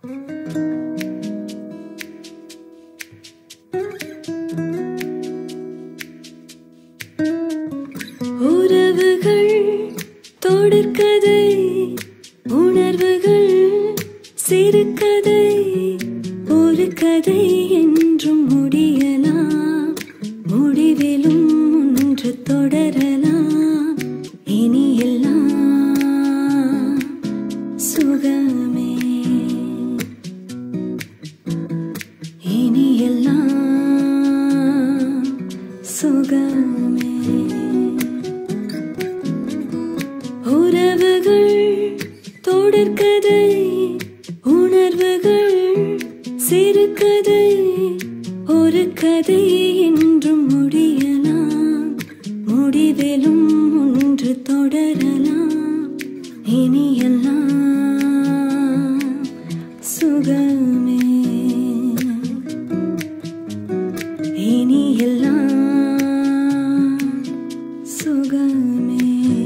உறவுகள் தொடர்கதை, உணர்வுகள் சிறுகதை, ஒரு கதை என்றும் முடியலாம், முடிவிலும் ஒன்று தொடரலாம். இனி எல்லாம் சுகமே, இனி எல்லாம் சுகமே. உறவுகள் தொடர்கதை, உணர்வுகள் சிறுகதை, ஒரு கதை என்றும் முடியலாம், முடிவிலும் ஒன்று தொடரலாம். இனி எல்லாம் சுகமே, இனி எல்லாம் சுகமே.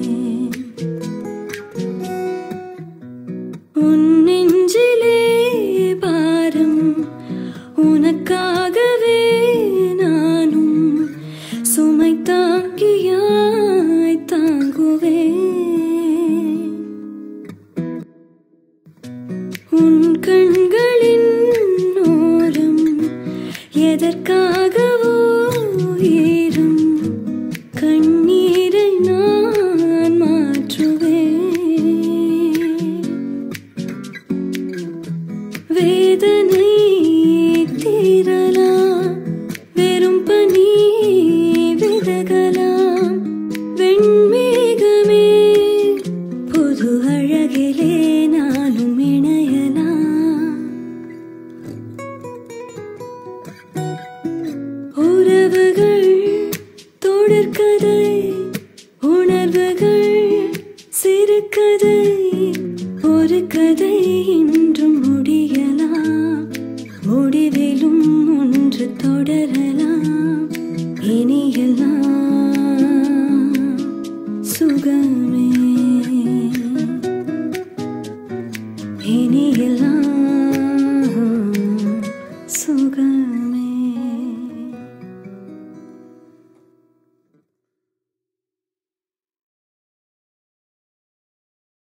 உன் நெஞ்சிலே பாரம், உனக்காகவே நானும் சுமை தாங்கியாய் தாங்குவேன். உன் கண்களின் ஓரம் எதற்காகவோ ஈரம், கண்ணீரை நான் மாற்றுவேன். வேதனை தீரலாம்,